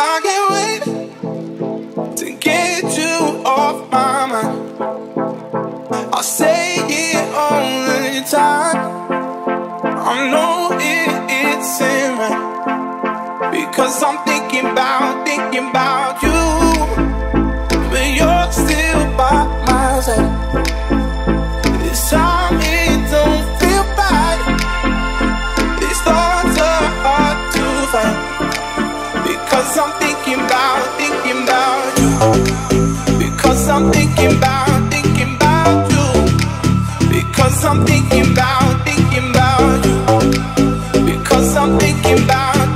I can't wait to get you off my mind. I'll say it all the time. I know it's in right, because I'm thinking about you, but you're still by my side. This time it don't feel right. These thoughts are hard to find, because I'm thinking about you, because I'm thinking about you, because I'm thinking about you, because I'm thinking about you.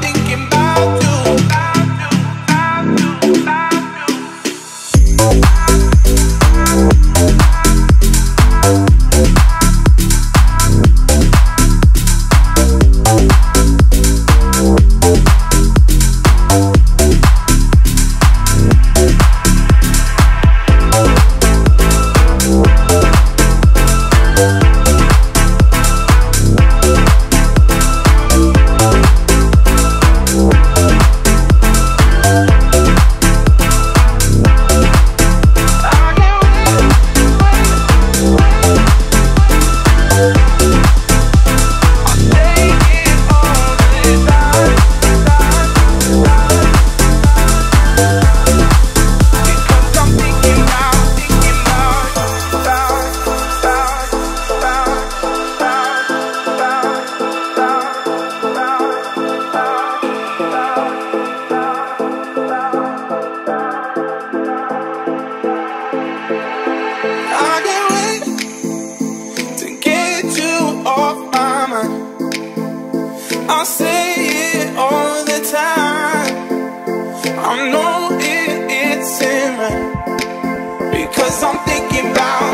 I say it all the time. I know it's in right, because I'm thinking about